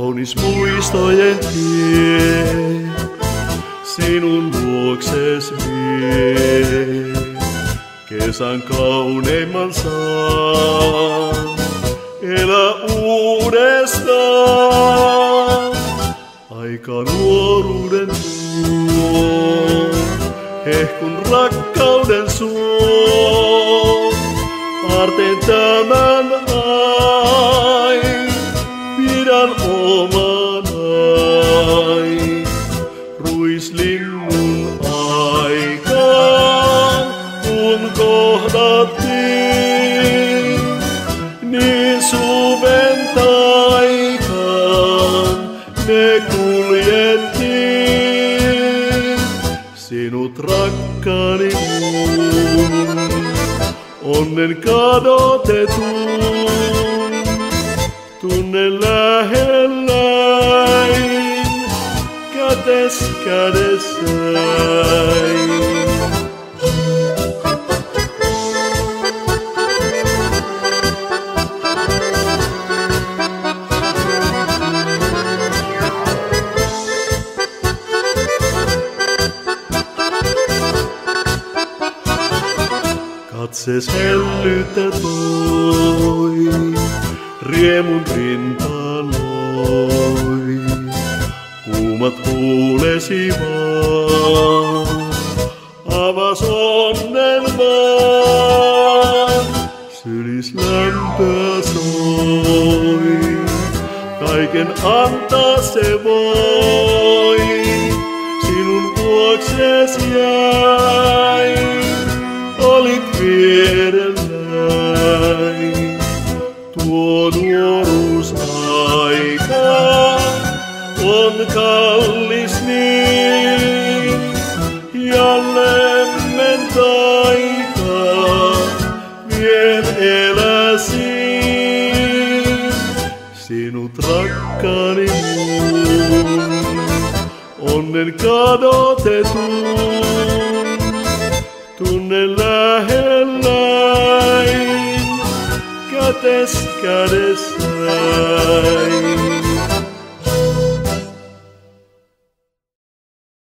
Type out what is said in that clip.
kaunis muistojen tie, sinun luokses vie. Kesän kauneimman saan, elä uudestaan. Aika nuoruuden tuo, hehkun rakkauden suo. Aarteen tämän pidän omanai. Ruislinnun aikaan, kun kohdattiin, niin suven taikaan me kuljettiin. Sinut rakkaani mun, onnen kadotetun, tunne lähelläin, kätes kädessäin. Katses hellytä toi, riemun rintaan loi. Kuumat huulesi vaan, avas onnen vaan. Sylis lämpöä soi, kaiken antaa se voi. Sinun vuokses jäi, olit vierelläin. Tuo nuoruusaika on kallis niin, ja lemmen taika vien eläsin. Sinut rakkaani mun, onnen kadotetun, tunne lähelläin, kätes kädessäin.